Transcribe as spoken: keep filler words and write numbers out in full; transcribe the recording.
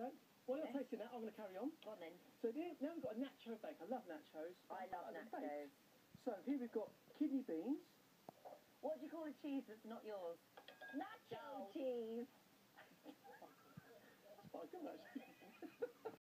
Okay. Well, you're Yes. tasting that. I'm going to carry on. Go on then. So here, now we've got a nacho bake. I love nachos. I love like them nachos. baked. So here we've got kidney beans. What do you call a cheese that's not yours? Nacho No. cheese. That's quite good, actually.